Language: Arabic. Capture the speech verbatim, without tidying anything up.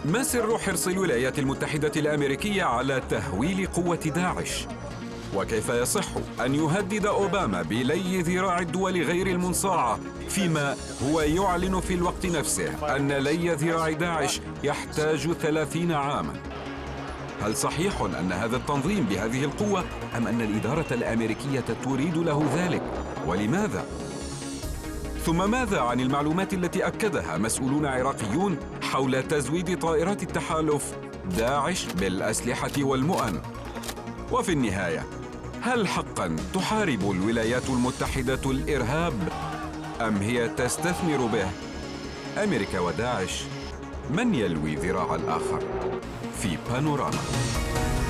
ما سر حرص الولايات المتحدة الأمريكية على تهويل قوة داعش؟ وكيف يصح أن يهدد أوباما بلي ذراع الدول غير المنصاعة فيما هو يعلن في الوقت نفسه أن لي ذراع داعش يحتاج ثلاثين عاماً؟ هل صحيح أن هذا التنظيم بهذه القوة أم أن الإدارة الأمريكية تريد له ذلك؟ ولماذا؟ ثم ماذا عن المعلومات التي أكدها مسؤولون عراقيون حول تزويد طائرات التحالف داعش بالأسلحة والمؤن؟ وفي النهاية، هل حقاً تحارب الولايات المتحدة الإرهاب أم هي تستثمر به؟ أمريكا وداعش، من يلوي ذراع الآخر؟ في بانوراما.